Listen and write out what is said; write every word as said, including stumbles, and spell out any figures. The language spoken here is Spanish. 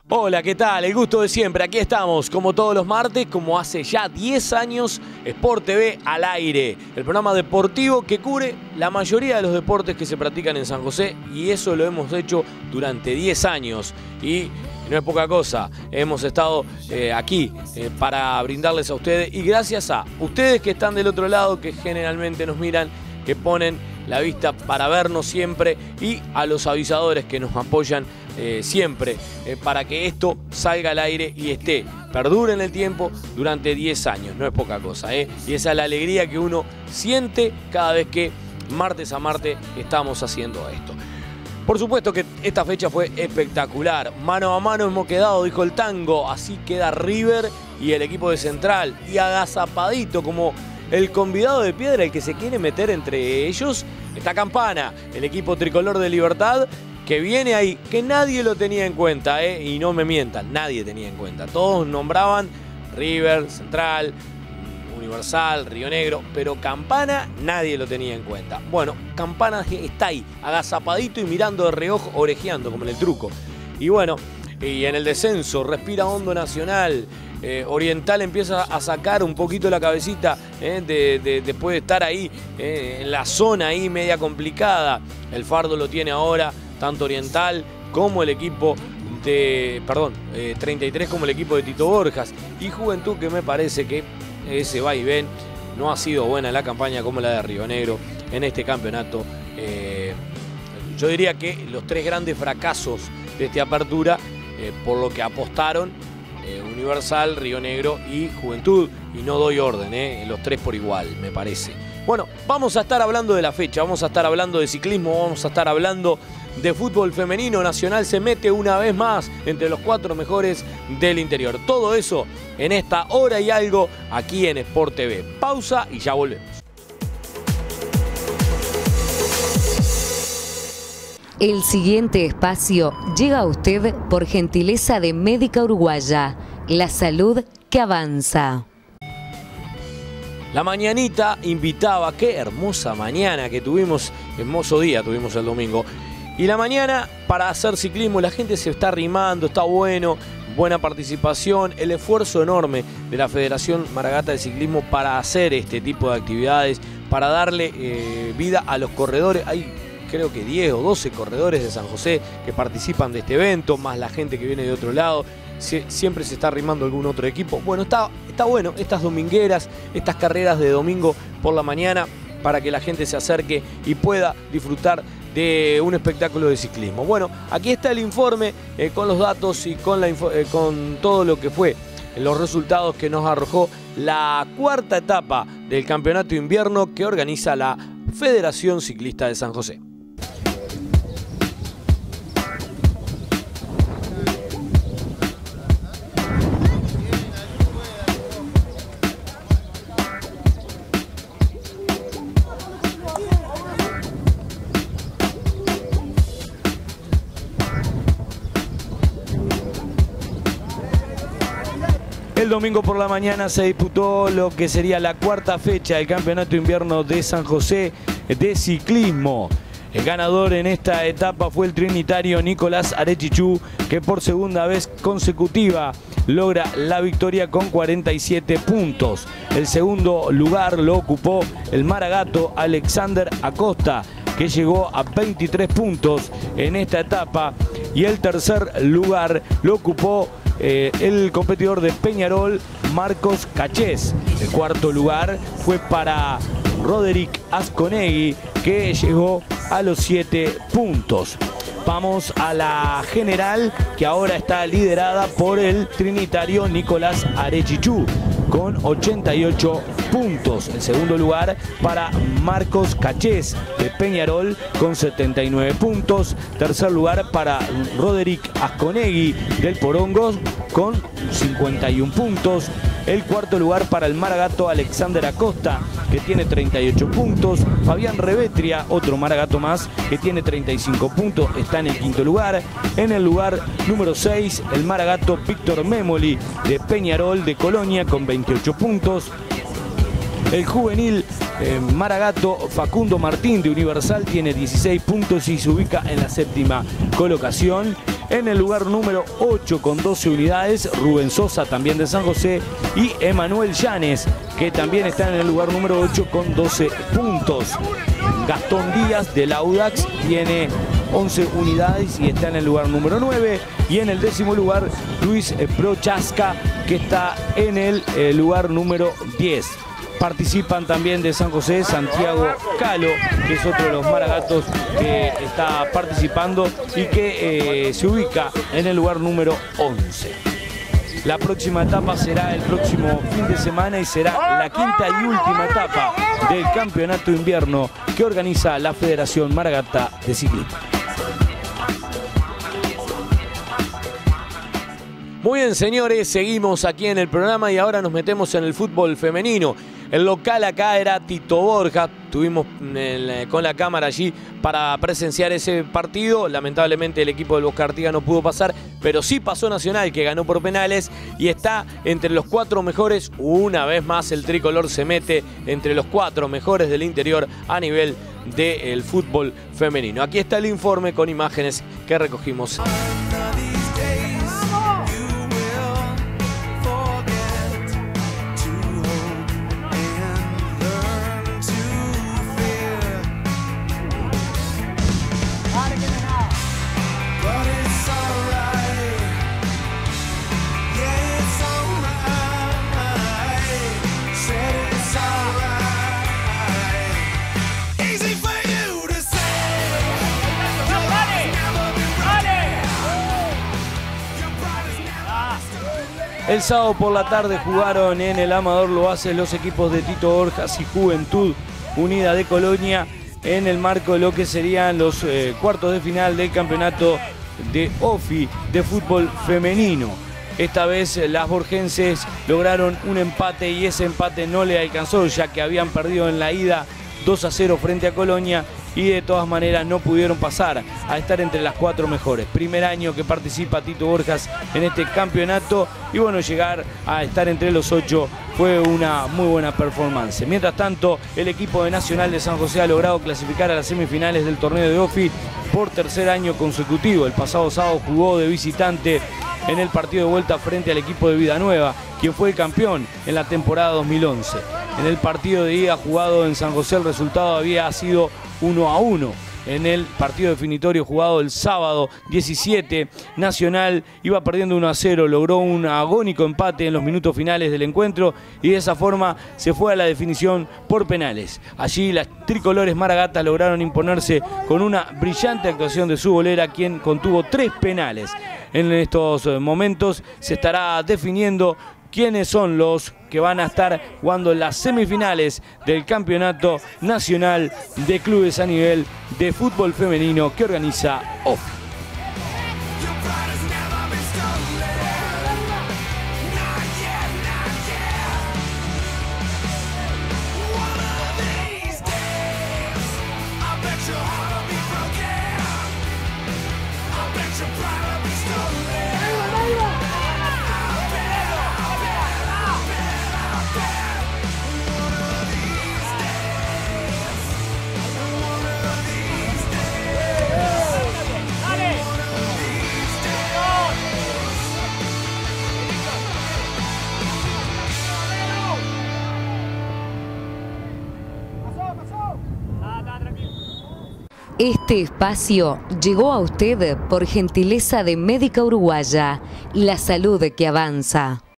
Hola, ¿qué tal? El gusto de siempre. Aquí estamos, como todos los martes, como hace ya diez años, Sport T V al aire. El programa deportivo que cubre la mayoría de los deportes que se practican en San José, y eso lo hemos hecho durante diez años. Y no es poca cosa, hemos estado eh, aquí eh, para brindarles a ustedes, y gracias a ustedes que están del otro lado, que generalmente nos miran, que ponen la vista para vernos siempre, y a los avisadores que nos apoyan eh, siempre eh, para que esto salga al aire y esté, perdure en el tiempo durante diez años. No es poca cosa, ¿eh? Y esa es la alegría que uno siente cada vez que martes a martes estamos haciendo esto. Por supuesto que esta fecha fue espectacular. Mano a mano hemos quedado, dijo el tango. Así queda River y el equipo de Central. Y agazapadito como el convidado de piedra, el que se quiere meter entre ellos, está Campana, el equipo tricolor de Libertad, que viene ahí, que nadie lo tenía en cuenta, ¿eh? Y no me mientan, nadie tenía en cuenta. Todos nombraban River, Central, Universal, Río Negro, pero Campana nadie lo tenía en cuenta. Bueno, Campana está ahí, agazapadito y mirando de reojo, orejeando, como en el truco. Y bueno, y en el descenso, respira hondo Nacional. Eh, Oriental empieza a sacar un poquito la cabecita eh, de, de, después de estar ahí eh, en la zona ahí media complicada. El fardo lo tiene ahora tanto Oriental como el equipo de, perdón, eh, treinta y tres como el equipo de Tito Borjas. Y Juventud, que me parece que ese va y ven, no ha sido buena la campaña como la de Río Negro en este campeonato. Eh, yo diría que los tres grandes fracasos de esta apertura, eh, por lo que apostaron, eh, Universal, Río Negro y Juventud, y no doy orden, eh, los tres por igual, me parece. Bueno, vamos a estar hablando de la fecha, vamos a estar hablando de ciclismo, vamos a estar hablando de fútbol femenino. Nacional se mete una vez más entre los cuatro mejores del interior. Todo eso en esta hora y algo aquí en Sport T V. Pausa y ya volvemos. El siguiente espacio llega a usted por gentileza de Médica Uruguaya, la salud que avanza. La mañanita invitaba, qué hermosa mañana que tuvimos, hermoso día tuvimos el domingo. Y la mañana para hacer ciclismo, la gente se está arrimando, está bueno, buena participación, el esfuerzo enorme de la Federación Maragata de Ciclismo para hacer este tipo de actividades, para darle eh, vida a los corredores. Hay creo que diez o doce corredores de San José que participan de este evento, más la gente que viene de otro lado. Siempre se está arrimando algún otro equipo. Bueno, está, está bueno estas domingueras, estas carreras de domingo por la mañana, para que la gente se acerque y pueda disfrutar de un espectáculo de ciclismo. Bueno, aquí está el informe eh, con los datos y con, la, eh, con todo lo que fue los resultados que nos arrojó la cuarta etapa del campeonato invierno que organiza la Federación Ciclista de San José. El domingo por la mañana se disputó lo que sería la cuarta fecha del Campeonato Invierno de San José de Ciclismo. El ganador en esta etapa fue el trinitario Nicolás Arechichú, que por segunda vez consecutiva logra la victoria con cuarenta y siete puntos. El segundo lugar lo ocupó el maragato Alexander Acosta, que llegó a veintitrés puntos en esta etapa. Y el tercer lugar lo ocupó Eh, el competidor de Peñarol, Marcos Cachés. El cuarto lugar fue para Roderick Asconegui, que llegó a los siete puntos. Vamos a la general, que ahora está liderada por el trinitario Nicolás Arechichú, con ochenta y ocho puntos. El segundo lugar para Marcos Cachés de Peñarol con setenta y nueve puntos. Tercer lugar para Roderick Asconegui del Porongos con cincuenta y un puntos. El cuarto lugar para el maragato Alexander Acosta, que tiene treinta y ocho puntos. Fabián Revetria, otro maragato más, que tiene treinta y cinco puntos, está en el quinto lugar. En el lugar número seis, el maragato Víctor Memoli de Peñarol de Colonia con veintiocho puntos. El juvenil eh, maragato Facundo Martín de Universal tiene dieciséis puntos y se ubica en la séptima colocación. En el lugar número ocho con doce unidades, Rubén Sosa, también de San José, y Emanuel Llanes, que también está en el lugar número ocho con doce puntos. Gastón Díaz del Audax tiene once unidades y está en el lugar número nueve. Y en el décimo lugar, Luis Prochaska, que está en el eh, lugar número diez. Participan también de San José Santiago Calo, que es otro de los maragatos que está participando y que eh, se ubica en el lugar número once. La próxima etapa será el próximo fin de semana y será la quinta y última etapa del campeonato invierno que organiza la Federación Maragata de Ciclismo. Muy bien, señores, seguimos aquí en el programa y ahora nos metemos en el fútbol femenino. El local acá era Tito Borja, estuvimos con la cámara allí para presenciar ese partido. Lamentablemente el equipo del Bosque Artigas no pudo pasar, pero sí pasó Nacional, que ganó por penales y está entre los cuatro mejores. Una vez más el tricolor se mete entre los cuatro mejores del interior a nivel del fútbol femenino. Aquí está el informe con imágenes que recogimos. El sábado por la tarde jugaron en el Amador Loaces los equipos de Tito Borjas y Juventud Unida de Colonia en el marco de lo que serían los eh, cuartos de final del campeonato de O F I de fútbol femenino. Esta vez las borgenses lograron un empate y ese empate no le alcanzó, ya que habían perdido en la ida dos a cero frente a Colonia y de todas maneras no pudieron pasar a estar entre las cuatro mejores. Primer año que participa Tito Borjas en este campeonato y bueno, llegar a estar entre los ocho fue una muy buena performance. Mientras tanto, el equipo de Nacional de San José ha logrado clasificar a las semifinales del torneo de O F I por tercer año consecutivo. El pasado sábado jugó de visitante en el partido de vuelta frente al equipo de Vida Nueva, quien fue el campeón en la temporada dos mil once. En el partido de ida jugado en San José el resultado había sido uno a uno. En el partido definitorio jugado el sábado diecisiete, Nacional iba perdiendo uno a cero, logró un agónico empate en los minutos finales del encuentro y de esa forma se fue a la definición por penales. Allí las tricolores maragatas lograron imponerse con una brillante actuación de su golera, quien contuvo tres penales. En estos momentos se estará definiendo quiénes son los que van a estar jugando las semifinales del Campeonato Nacional de Clubes a nivel de fútbol femenino que organiza O F I. Este espacio llegó a usted por gentileza de Médica Uruguaya, la salud que avanza.